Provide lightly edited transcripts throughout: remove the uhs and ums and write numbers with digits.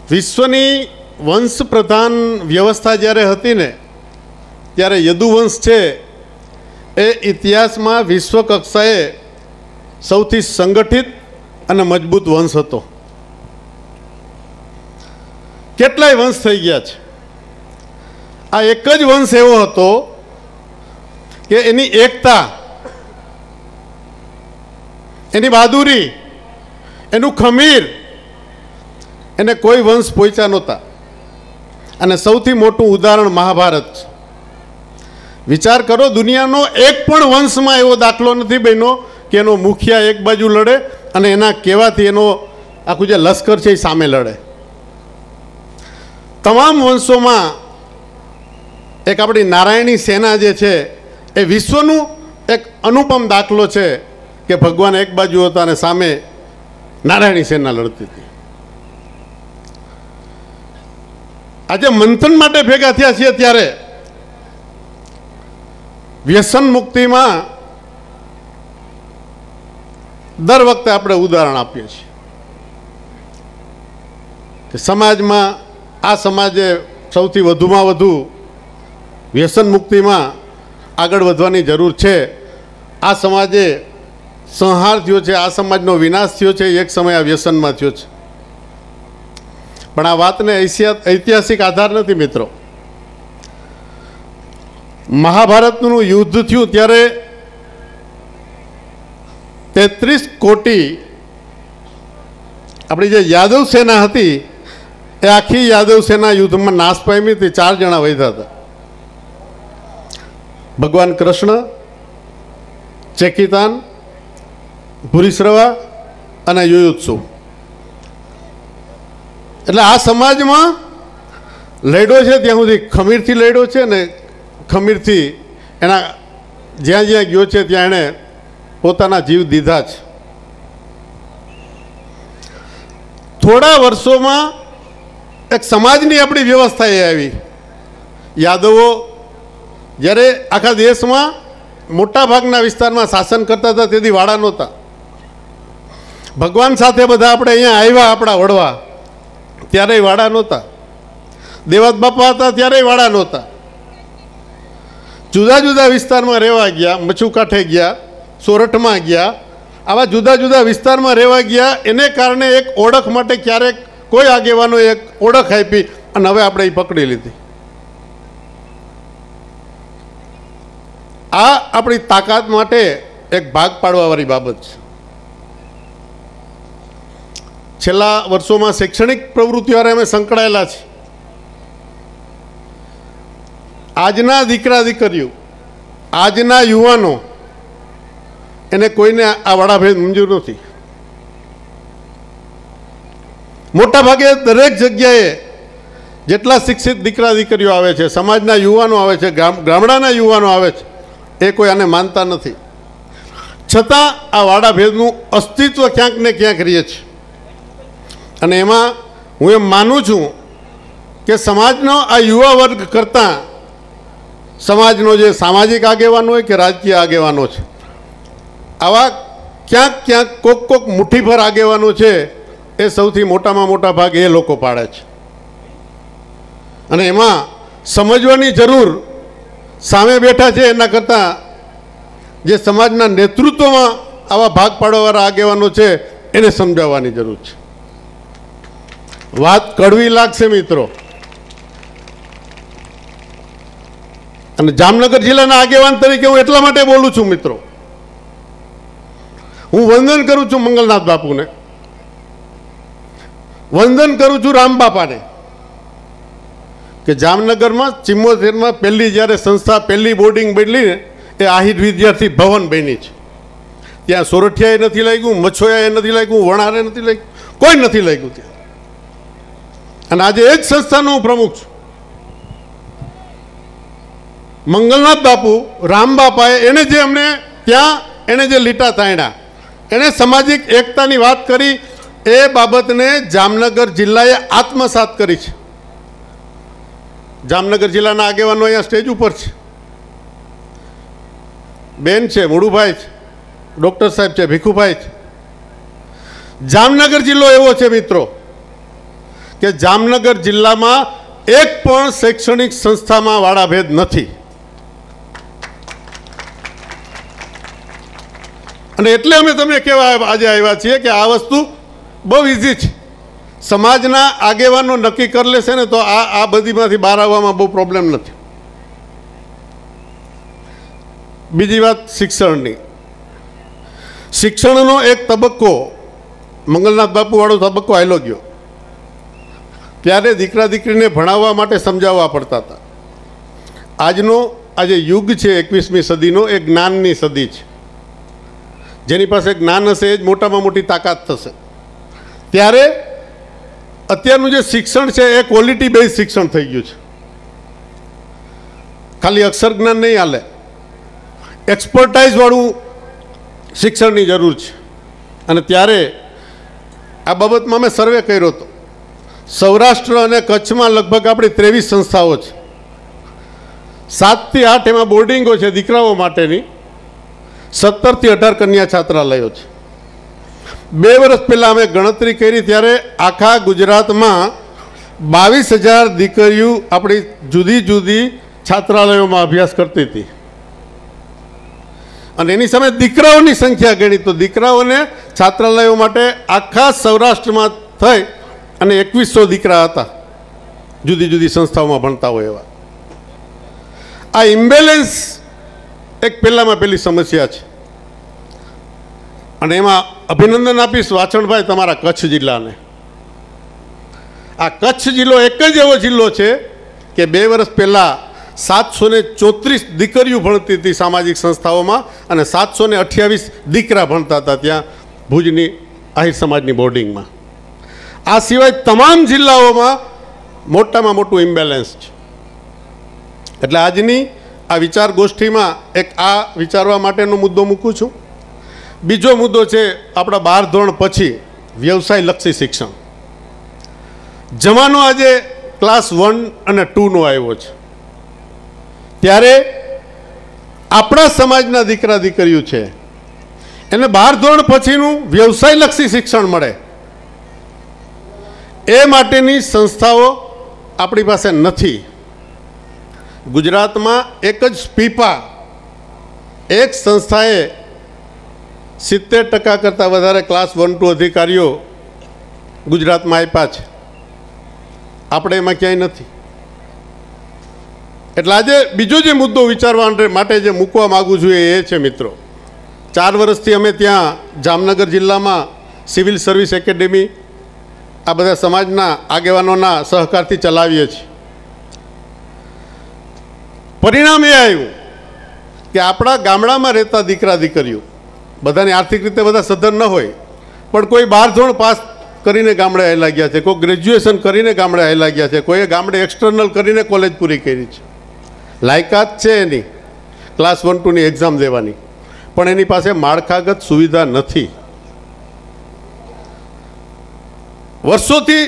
વિશ્વની વંશ પ્રધાન વ્યવસ્થા જ્યારે હતી ને ત્યારે યદુવંશ છે એ ઇતિહાસમાં વિશ્વ કક્ષાએ સૌથી સંગઠિત અને મજબૂત વંશ હતો. કેટલાય વંશ થઈ ગયા છે. આ એક જ વંશ એવો હતો કે એની એકતા, એની બહાદુરી, એનું ખમીર એને કોઈ વંશ પહોંચ્યા નહોતા. અને સૌથી મોટું ઉદાહરણ મહાભારત છે. વિચાર કરો, દુનિયાનો એક પણ વંશમાં એવો દાખલો નથી બન્યો કે એનો મુખિયા એક બાજુ લડે અને એના કહેવાથી એનો આખું જે લશ્કર છે એ સામે લડે. તમામ વંશોમાં એક આપણી નારાયણી સેના જે છે એ વિશ્વનું એક અનુપમ દાખલો છે કે ભગવાન એક બાજુ હતા અને સામે નારાયણી સેના લડતી હતી. આજે મંથન માટે ભેગા થયા છીએ ત્યારે વ્યસન મુક્તિમાં દર વખતે આપણે ઉદાહરણ આપીએ છીએ કે સમાજમાં આ સમાજે સૌથી વધુમાં વધુ વ્યસન મુક્તિમાં આગળ વધવાની જરૂર છે. આ સમાજે સંહાર થયો છે, આ સમાજનો વિનાશ થયો છે, એક સમય આ વ્યસનમાં થયો છે. પણ આ વાતને ઐતિહાસિક આધાર નથી મિત્રો. મહાભારતનું યુદ્ધ થયું ત્યારે 33 કોટી આપણી જે યાદવ સેના હતી એ આખી યાદવ સેના યુદ્ધમાં નાશ પામી હતી. 4 જણા વધ્યા હતા, ભગવાન કૃષ્ણ, ચેકિતાન, ભૂરિશ્રવા અને યુયુત્સુ. એટલે આ સમાજમાં લડ્યો છે ત્યાં સુધી ખમીરથી લડ્યો છે ને ખમીરથી એના જ્યાં જ્યાં ગયો છે ત્યાં એણે પોતાના જીવ દીધા છે. થોડા વર્ષોમાં એક સમાજની આપણી વ્યવસ્થા એ આવી. યાદવો જ્યારે આખા દેશમાં મોટા ભાગના વિસ્તારમાં શાસન કરતા હતા તેથી વાડા નહોતા. ભગવાન સાથે બધા આપણે અહીંયા આવ્યા આપણા વડવા ત્યારેય વાડા નહોતા. દેવાત બાપા હતા ત્યારેય વાડા નહોતા. જુદા જુદા વિસ્તારમાં રહેવા ગયા, મચ્છુ કાંઠે ગયા, સોરઠમાં ગયા, આવા જુદા જુદા વિસ્તારમાં રહેવા ગયા. એને કારણે એક ઓળખ માટે ક્યારેક કોઈ આગેવાનો એક ઓળખ આપી અને હવે આપણે એ પકડી લીધી. આ આપણી તાકાત માટે એક ભાગ પાડવાવાળી બાબત છે. છેલ્લા વર્ષોમાં શૈક્ષણિક પ્રવૃત્તિઓ અમે સંકળાયેલા છે. આજના દીકરા દીકરીઓ, આજના યુવાનો, એને કોઈને આ વાડાભેદ મંજૂર નથી. મોટા ભાગે દરેક જગ્યાએ જેટલા શિક્ષિત દીકરા દીકરીઓ આવે છે, સમાજના યુવાનો આવે છે, ગામડાના યુવાનો આવે છે, એ કોઈ આને માનતા નથી. છતાં આ વાડાભેદનું અસ્તિત્વ ક્યાંક ને ક્યાંક રહે છે. અને એમાં હું એમ માનું છું કે સમાજનો આ યુવા વર્ગ કરતાં સમાજનો જે સામાજિક આગેવાનો હોય કે રાજકીય આગેવાનો છે, આવા ક્યાંક ક્યાંક કોક મુઠ્ઠીભર આગેવાનો છે એ સૌથી મોટામાં મોટા ભાગ એ લોકો પાડે છે. અને એમાં સમજવાની જરૂર સામે બેઠા છે એના કરતાં જે સમાજના નેતૃત્વમાં આવા ભાગ પાડવાવાળા આગેવાનો છે એને સમજાવવાની જરૂર છે. વાત કડવી લાગશે મિત્રો, અને જામનગર જિલ્લાના આગેવાન તરીકે હું એટલા માટે બોલું છું મિત્રો. હું વંદન કરું છું મંગલનાથ બાપુને, વંદન કરું છું રામબાપાને કે જામનગરમાં 74માં પહેલી જ્યારે સંસ્થા પહેલી બોર્ડિંગ બદલી ને એ આહિર વિદ્યાર્થી ભવન બની છે. ત્યાં સોરઠિયાએ નથી લાગ્યું, મચ્છોયાએ નથી લાગ્યું, વણારે નથી લાગ્યું, કોઈ નથી લાગ્યું ત્યાં. અને આજે એ જ સંસ્થાનો હું પ્રમુખ છું. મંગલનાથ બાપુ, રામબાપાએ એને જે અમને ત્યાં એને જે લીટા તાણ્યા, એણે સામાજિક એકતાની વાત કરી, એ બાબતને જામનગર જિલ્લાએ આત્મસાત કરી છે. જામનગર જિલ્લાના આગેવાનો અહીંયા સ્ટેજ ઉપર છે. બેન છે, મુળુભાઈ છે, ડૉક્ટર સાહેબ છે, ભીખુભાઈ છે. જામનગર જિલ્લો એવો છે મિત્રો કે જામનગર જિલ્લામાં એક પણ શૈક્ષણિક સંસ્થામાં વાડાભેદ નથી. અને એટલે અમે તમને કહેવા આજે આવ્યા છીએ કે આ વસ્તુ બહુ ઇઝી છે. સમાજના આગેવાનો નક્કી કરી લેશે ને તો આ બધીમાંથી બહાર આવવામાં બહુ પ્રોબ્લેમ નથી. બીજી વાત શિક્ષણની. શિક્ષણનો એક તબક્કો મંગલનાથ બાપુ વાળો તબક્કો આવેલો ગયો. ત્યારે દીકરા દીકરીને ભણાવવા માટે સમજાવવા પડતા હતા. આજે યુગ છે 21મી સદીનો, એ જ્ઞાનની સદી છે. જેની પાસે જ્ઞાન હશે એ જ મોટામાં મોટી તાકાત થશે. ત્યારે અત્યારનું જે શિક્ષણ છે એ ક્વોલિટી બેઝ શિક્ષણ થઈ ગયું છે. ખાલી અક્ષર જ્ઞાન નહીં હાલે, એક્સપર્ટાઇઝવાળું શિક્ષણની જરૂર છે. અને ત્યારે આ બાબતમાં મેં સર્વે કર્યો હતો. સૌરાષ્ટ્ર અને કચ્છમાં લગભગ આપણી 23 સંસ્થાઓ છે. 7 થી 8 એમાં બોર્ડિંગો છે દીકરાઓ માટેની. 17 થી 18 કન્યા છાત્રાલયો છે. 2 વર્ષ પહેલાં અમે ગણતરી કરી ત્યારે આખા ગુજરાતમાં 22,000 દીકરીઓ આપણી જુદી જુદી છાત્રાલયોમાં અભ્યાસ કરતી હતી. અને એની સામે દીકરાઓની સંખ્યા ગણી તો દીકરાઓને છાત્રાલયો માટે આખા સૌરાષ્ટ્રમાં થઈ અને 2100 દીકરા હતા જુદી જુદી સંસ્થાઓમાં ભણતા હોય એવા. આ ઇમ્બેલેન્સ એક પહેલી સમસ્યા છે. અને એમાં અભિનંદન આપીશ વાછણભાઈ તમારા કચ્છ જિલ્લાને. આ કચ્છ જિલ્લો એક જ એવો જિલ્લો છે કે 2 વર્ષ પહેલાં 734 દીકરીઓ ભણતી હતી સામાજિક સંસ્થાઓમાં અને 728 દીકરા ભણતા હતા ત્યાં ભુજની આહિર સમાજની બોર્ડિંગમાં. આ સિવાય તમામ જિલ્લાઓમાં મોટામાં મોટું ઇમ્બેલેન્સ છે. એટલે આજની આ વિચાર ગોષ્ઠીમાં એક આ વિચારવા માટેનો મુદ્દો મૂકું છું. બીજો મુદ્દો છે આપણા 12 ધોરણ પછી વ્યવસાયલક્ષી શિક્ષણ. જમાનો આજે ક્લાસ 1 અને 2નો આવ્યો છે. ત્યારે આપણા સમાજના દીકરા દીકરીઓ છે એને 12 ધોરણ પછીનું વ્યવસાયલક્ષી શિક્ષણ મળે એ માટેની સંસ્થાઓ આપણી પાસે નથી. ગુજરાતમાં એક જ સ્પીપા એક સંસ્થાએ 70% કરતાં વધારે ક્લાસ 1 2 અધિકારીઓ ગુજરાતમાં આપ્યા છે. આપણે એમાં ક્યાંય નથી. એટલે આજે બીજો જે મુદ્દો વિચારવા માટે જે મૂકવા માગું છું એ છે મિત્રો, 4 વર્ષથી અમે ત્યાં જામનગર જિલ્લામાં સિવિલ સર્વિસ એકેડેમી આ બધા સમાજના આગેવાનોના સહકારથી ચલાવીએ છીએ. પરિણામ એ આવ્યું કે આપણા ગામડામાં રહેતા દીકરા દીકરીઓ બધાની આર્થિક રીતે બધા સધન ન હોય પણ કોઈ 12 ધોરણ પાસ કરીને ગામડે આવેલા ગયા છે, કોઈ ગ્રેજ્યુએશન કરીને ગામડે આવેલા ગયા છે, કોઈએ ગામડે એક્સટર્નલ કરીને કોલેજ પૂરી કરી છે. લાયકાત છે એની ક્લાસ 1 2ની એક્ઝામ દેવાની, પણ એની પાસે માળખાગત સુવિધા નથી. વર્ષોથી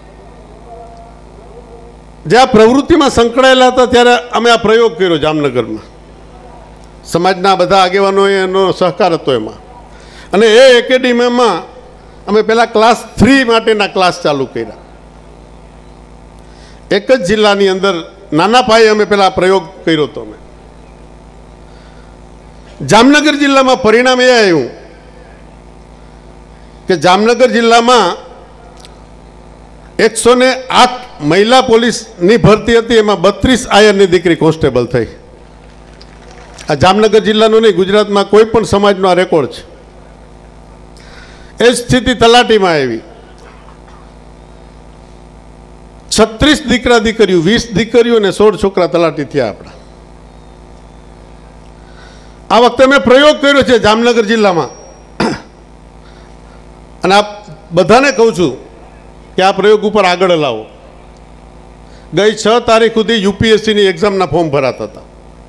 જે આ પ્રવૃત્તિમાં સંકળાયેલા હતા ત્યારે અમે આ પ્રયોગ કર્યો જામનગરમાં. સમાજના બધા આગેવાનોએ એનો સહકાર હતો એમાં. અને એ એકેડેમીમાં અમે પહેલાં ક્લાસ 3 માટેના ક્લાસ ચાલુ કર્યા. એક જ જિલ્લાની અંદર નાના પાયે અમે પહેલાં પ્રયોગ કર્યો હતો. અમે જામનગર જિલ્લામાં પરિણામ એ આવ્યું કે જામનગર જિલ્લામાં 108 મહિલા પોલીસની ભરતી હતી, એમાં 32 આયરની દીકરી કોન્સ્ટેબલ થઈ. આ જામનગર જિલ્લાનો નહીં, ગુજરાતમાં કોઈ પણ સમાજનો આ રેકોર્ડ છે. એ જ સ્થિતિ તલાટીમાં આવી. 36 દીકરા દીકરીઓ, 20 દીકરીઓ અને 16 છોકરા તલાટી થયા આપણા. આ વખતે મેં પ્રયોગ કર્યો છે જામનગર જિલ્લામાં અને આ બધાને કહું છું કે આ પ્રયોગ ઉપર આગળ લાવો. ગઈ 6 તારીખ સુધી યુપીએસસીની એક્ઝામના ફોર્મ ભરાતા હતા.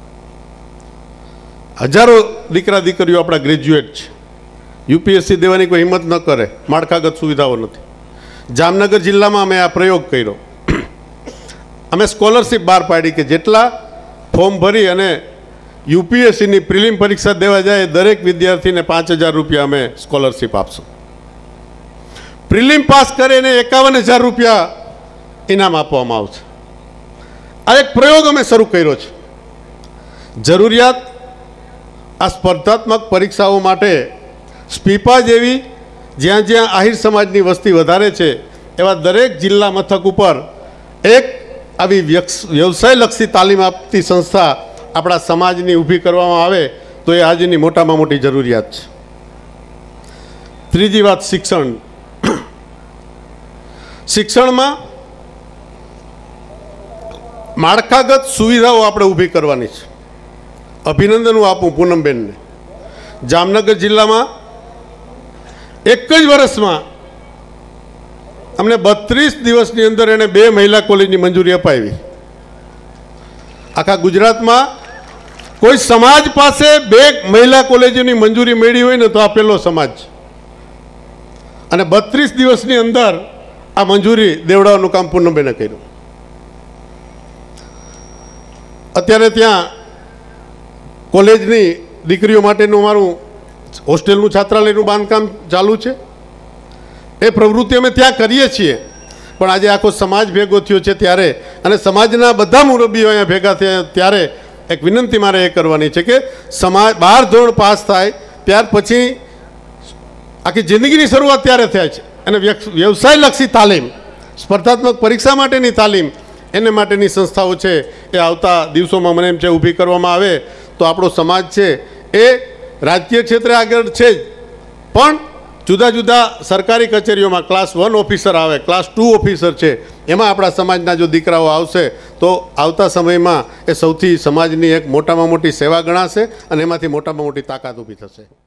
હજારો દીકરા દીકરીઓ આપણા ગ્રેજ્યુએટ છે. યુપીએસસી દેવાની કોઈ હિંમત ન કરે, માળખાગત સુવિધાઓ નથી. જામનગર જિલ્લામાં અમે આ પ્રયોગ કર્યો. અમે સ્કોલરશિપ બહાર પાડી કે જેટલા ફોર્મ ભરી અને યુપીએસસીની પ્રિલિમ પરીક્ષા દેવા જાય દરેક વિદ્યાર્થીને 5,000 રૂપિયા અમે સ્કોલરશિપ આપશું. પ્રિલિમ પાસ કરે એને 51,000 રૂપિયા ઇનામ આપવામાં આવશે. આ એક પ્રયોગ અમે શરૂ કર્યો છે. જરૂરિયાત આ સ્પર્ધાત્મક પરીક્ષાઓ માટે સ્પીપા જેવી જ્યાં જ્યાં આહિર સમાજની વસ્તી વધારે છે એવા દરેક જિલ્લા મથક ઉપર એક આવી વ્યવસાયલક્ષી તાલીમ આપતી સંસ્થા આપણા સમાજની ઊભી કરવામાં આવે તો એ આજની મોટામાં મોટી જરૂરિયાત છે. ત્રીજી વાત શિક્ષણ. શિક્ષણમાં માળખાગત સુવિધાઓ આપણે ઊભી કરવાની છે. અભિનંદન હું આપું પૂનમબેનને. જામનગર જિલ્લામાં એક જ વર્ષમાં અમને 32 દિવસની અંદર એણે 2 મહિલા કોલેજની મંજૂરી અપાવી. આખા ગુજરાતમાં કોઈ સમાજ પાસે 2 મહિલા કોલેજોની મંજૂરી મેળવી હોય ને તો આ પહેલો સમાજ. અને 32 દિવસની અંદર આ મંજૂરી દેવડાવવાનું કામ પૂનમબેને કર્યું. અત્યારે ત્યાં કોલેજની દીકરીઓ માટેનું અમારું હોસ્ટેલનું છાત્રાલયનું બાંધકામ ચાલુ છે. એ પ્રવૃત્તિ અમે ત્યાં કરીએ છીએ. પણ આજે આખો સમાજ ભેગો થયો છે ત્યારે અને સમાજના બધા મુરબ્બીઓ અહીંયા ભેગા થયા ત્યારે એક વિનંતી મારે એ કરવાની છે કે સમાજ 12 ધોરણ પાસ થાય ત્યાર પછી આખી જિંદગીની શરૂઆત ત્યારે થાય છે અને વ્યવસાયલક્ષી તાલીમ, સ્પર્ધાત્મક પરીક્ષા માટેની તાલીમ, એને માટેની સંસ્થાઓ છે એ આવતા દિવસોમાં મને એમ છે ઊભી કરવામાં આવે તો આપણો સમાજ છે એ રાજકીય ક્ષેત્રે આગળ છે જ, પણ જુદા જુદા સરકારી કચેરીઓમાં ક્લાસ 1 ઓફિસર આવે, ક્લાસ 2 ઓફિસર છે, એમાં આપણા સમાજના જો દીકરાઓ આવશે તો આવતા સમયમાં એ સૌથી સમાજની એક મોટામાં મોટી સેવા ગણાશે અને એમાંથી મોટામાં મોટી તાકાત ઊભી થશે.